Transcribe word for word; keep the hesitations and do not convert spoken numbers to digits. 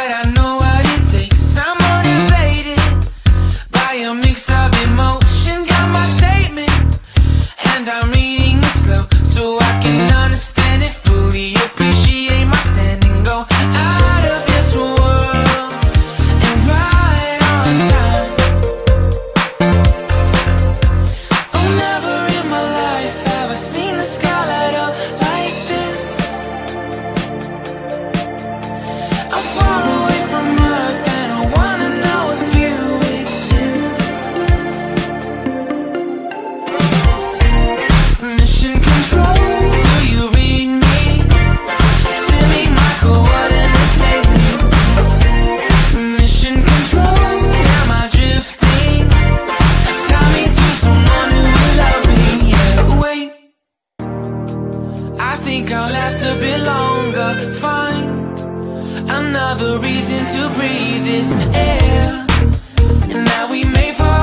but I know what it takes. I'm motivated by a mix of emotion. Got my statement, and I'm reading it slow so I can understand it fully. Appreciate my stand and go out of this world and right on time. Oh, never in my life have I seen the sky light up like this. I'm far away from Earth and I wanna know if you exist. Mission control, do you read me? Send me my coordinates lately. Mission control, am I drifting? Tie me to someone who will love me. Yeah, wait, I think I'll last a bit longer. Find another reason to breathe this air, and now we may fall